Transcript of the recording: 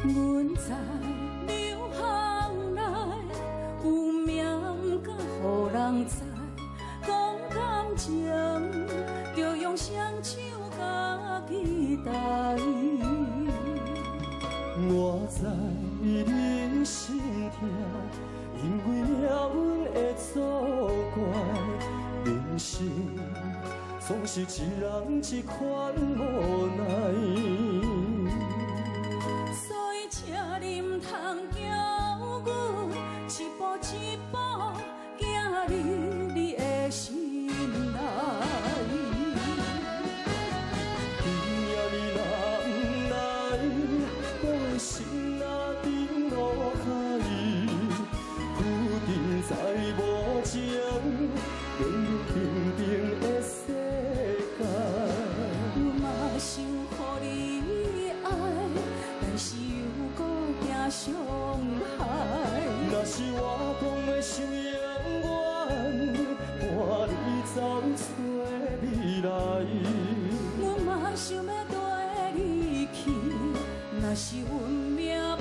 阮在流行来，有命甲予人知。讲感情，着用双手甲期待。 我知你心痛，因为命运的作怪，人生总是一人一款无奈。 所以，请你唔通叫阮一步一步行入你的心内。 今夜你若不来，我的心若沉落海，注定再无情，永远平静的世界。 我嘛想予你爱，但是又搁惊伤害。 若是我讲的伤永远，伴你走找未来。 我嘛想要跟你去，若是运命。